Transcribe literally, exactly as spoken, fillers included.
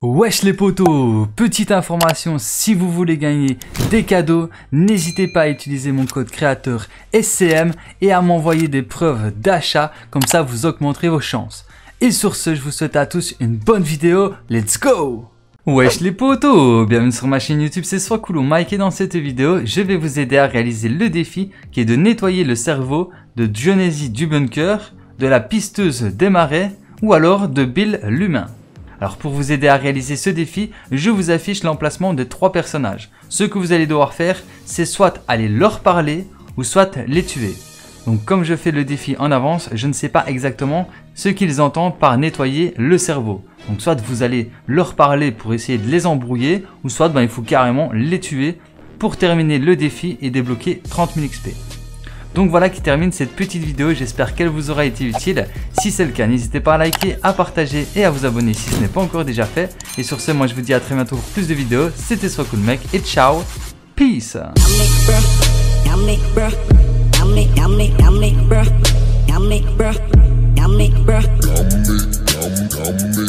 Wesh les potos, petite information, si vous voulez gagner des cadeaux, n'hésitez pas à utiliser mon code créateur S C M et à m'envoyer des preuves d'achat, comme ça vous augmenterez vos chances. Et sur ce, je vous souhaite à tous une bonne vidéo, let's go! Wesh les potos, bienvenue sur ma chaîne YouTube, c'est Soiscool Mike et dans cette vidéo, je vais vous aider à réaliser le défi qui est de nettoyer le cerveau de Dionysie Dubunker, de la pisteuse des marais ou alors de Bill l'humain. Alors pour vous aider à réaliser ce défi, je vous affiche l'emplacement de trois personnages. Ce que vous allez devoir faire, c'est soit aller leur parler ou soit les tuer. Donc comme je fais le défi en avance, je ne sais pas exactement ce qu'ils entendent par nettoyer le cerveau. Donc soit vous allez leur parler pour essayer de les embrouiller, ou soit ben, il faut carrément les tuer pour terminer le défi et débloquer trente mille X P. Donc voilà qui termine cette petite vidéo, j'espère qu'elle vous aura été utile. Si c'est le cas, n'hésitez pas à liker, à partager et à vous abonner si ce n'est pas encore déjà fait. Et sur ce, moi je vous dis à très bientôt pour plus de vidéos. C'était Soiscool Mec et ciao, peace. Yummy,